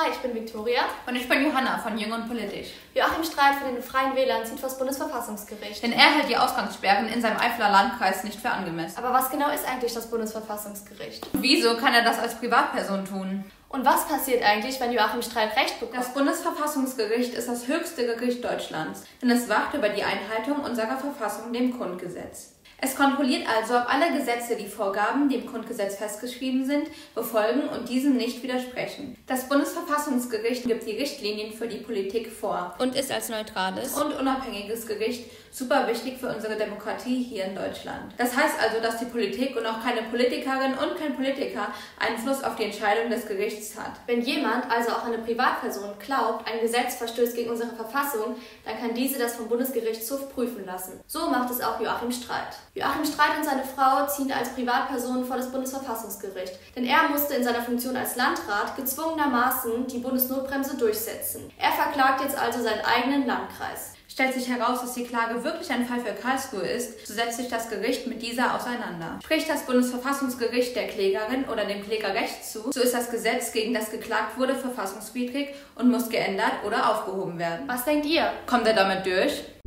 Hi, ich bin Viktoria. Und ich bin Johanna von Jung und Politisch. Joachim Streit von den Freien Wählern zieht vor das Bundesverfassungsgericht. Denn er hält die Ausgangssperren in seinem Eifeler Landkreis nicht für angemessen. Aber was genau ist eigentlich das Bundesverfassungsgericht? Und wieso kann er das als Privatperson tun? Und was passiert eigentlich, wenn Joachim Streit Recht bekommt? Das Bundesverfassungsgericht ist das höchste Gericht Deutschlands, denn es wacht über die Einhaltung unserer Verfassung, dem Grundgesetz. Es kontrolliert also, ob alle Gesetze die Vorgaben, die im Grundgesetz festgeschrieben sind, befolgen und diesem nicht widersprechen. Das Bundesverfassungsgericht gibt die Richtlinien für die Politik vor Und ist als neutrales und unabhängiges Gericht super wichtig für unsere Demokratie hier in Deutschland. Das heißt also, dass die Politik und auch keine Politikerin und kein Politiker Einfluss auf die Entscheidung des Gerichts hat. Wenn jemand, also auch eine Privatperson, glaubt, ein Gesetz verstößt gegen unsere Verfassung, dann kann diese das vom Bundesgerichtshof prüfen lassen. So macht es auch Joachim Streit. Joachim Streit und seine Frau ziehen als Privatperson vor das Bundesverfassungsgericht, denn er musste in seiner Funktion als Landrat gezwungenermaßen die Bundesnotbremse durchsetzen. Er verklagt jetzt also seinen eigenen Landkreis. Stellt sich heraus, dass die Klage wirklich ein Fall für Karlsruhe ist, so setzt sich das Gericht mit dieser auseinander. Spricht das Bundesverfassungsgericht der Klägerin oder dem Kläger Recht zu, so ist das Gesetz, gegen das geklagt wurde, verfassungswidrig und muss geändert oder aufgehoben werden. Was denkt ihr? Kommt er damit durch?